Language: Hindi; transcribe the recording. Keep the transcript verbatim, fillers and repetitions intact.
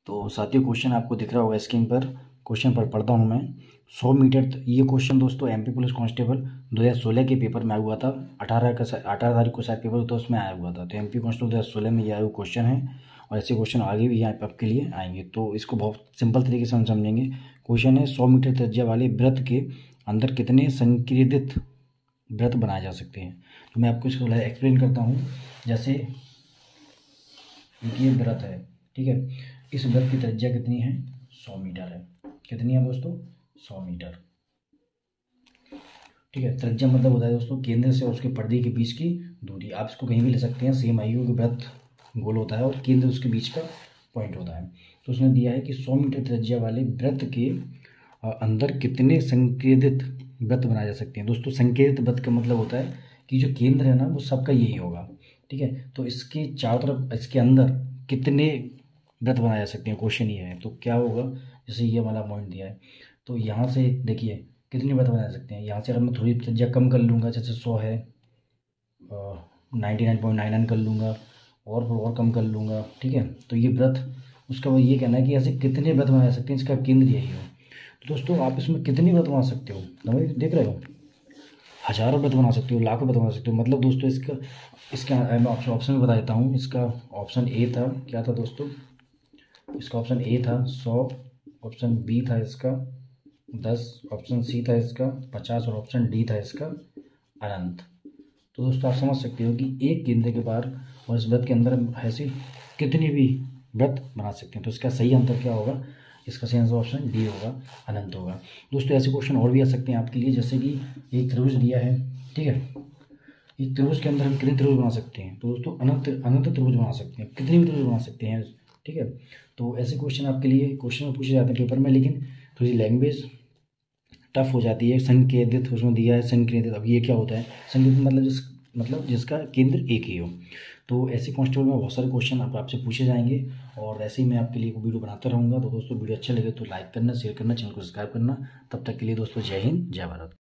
तो साथियों क्वेश्चन आपको दिख रहा होगा स्क्रीन पर। क्वेश्चन पर पढ़ता हूँ मैं। सौ मीटर त- ये क्वेश्चन दोस्तों एमपी पुलिस कांस्टेबल दो हज़ार सोलह के पेपर में आया हुआ था। अठारह का अठारह तारीख को शायद पेपर होता है, उसमें आया हुआ था। तो एमपी कांस्टेबल दो हज़ार सोलह में ये आया हुआ क्वेश्चन है और ऐसे क्वेश्चन आगे भी यहाँ पे आपके लिए आएंगे। तो इसको बहुत सिंपल तरीके से हम समझेंगे। क्वेश्चन है सौ मीटर त्रिज्या वाले वृत्त के अंदर कितने संक्रीडित वृत्त बनाए जा सकते हैं। तो मैं आपको इसको एक्सप्लेन करता हूँ। जैसे एक ये वृत्त है, ठीक है। इस वृत्त की त्रिज्या कितनी है? सौ मीटर है। कितनी है दोस्तों? सौ मीटर, ठीक है। त्रिज्या मतलब होता है दोस्तों केंद्र से उसके परिधि के बीच की दूरी। आप इसको कहीं भी ले सकते हैं। सेम आयु के वृत्त गोल होता है और केंद्र उसके बीच का पॉइंट होता है। तो उसने दिया है कि सौ मीटर त्रिज्या वाले वृत्त के अ, अंदर कितने संकेंद्रित वृत्त बनाए जा सकते हैं। दोस्तों संकेंद्रित वृत्त का मतलब होता है कि जो केंद्र है ना वो सबका यही होगा, ठीक है। तो इसके चारों तरफ इसके अंदर कितने वृत्त बनाए जा सकते हैं, क्वेश्चन ये है। तो क्या होगा, जैसे ये वाला पॉइंट दिया है तो यहाँ से देखिए कितने वृत्त बना सकते हैं। यहाँ से अगर मैं थोड़ी त्रिज्या कम कर लूँगा, जैसे सौ है ninety nine point nine nine कर लूँगा और और कम कर लूँगा, ठीक है। तो ये वृत्त उसका वो ये कहना है कि ऐसे कितने वृत्त बना सकते हैं, इसका केंद्र यही हो। तो दोस्तों आप इसमें कितनी व्रत बना सकते हो, समझ देख रहे हो। हजारों व्रत बना सकते हो, लाखों व्रत बना सकते हो। मतलब दोस्तों इसका इसका मैं ऑप्शन ऑप्शन में बता देता हूँ। इसका ऑप्शन ए था, क्या था दोस्तों? इसका ऑप्शन ए था सौ, ऑप्शन बी था इसका दस, ऑप्शन सी था इसका पचास और ऑप्शन डी था इसका अनंत। तो दोस्तों आप समझ सकते हो कि एक केंद्र के पार और इस व्रत के अंदर ऐसे कितनी भी व्रत बना सकते हैं। तो इसका सही आंसर क्या होगा? इसका सही आंसर ऑप्शन डी होगा, अनंत होगा। दोस्तों ऐसे क्वेश्चन और भी आ सकते हैं आपके लिए। जैसे कि एक त्रिभुज दिया है, ठीक है। एक त्रिभुज के अंदर हम कितने त्रिभुज बना सकते हैं? तो दोस्तों अनंत अनंत त्रिभुज बना सकते हैं, कितने भी त्रिभुज बना सकते हैं, ठीक है। तो ऐसे क्वेश्चन आपके लिए क्वेश्चन में पूछे जाते हैं पेपर में, लेकिन थोड़ी लैंग्वेज टफ हो जाती है। संकेंद्रित उसमें दिया है संकेंद्रित। अब ये क्या होता है संकेंद्रित? मतलब जिस मतलब जिसका केंद्र एक ही हो। तो ऐसे कांस्टेबल में बहुत सारे क्वेश्चन आप आपसे पूछे जाएंगे और ऐसे ही मैं आपके लिए वीडियो बनाता रहूँगा। तो दोस्तों वीडियो अच्छा लगे तो लाइक करना, शेयर करना, चैनल को सब्सक्राइब करना। तब तक के लिए दोस्तों जय हिंद, जय भारत।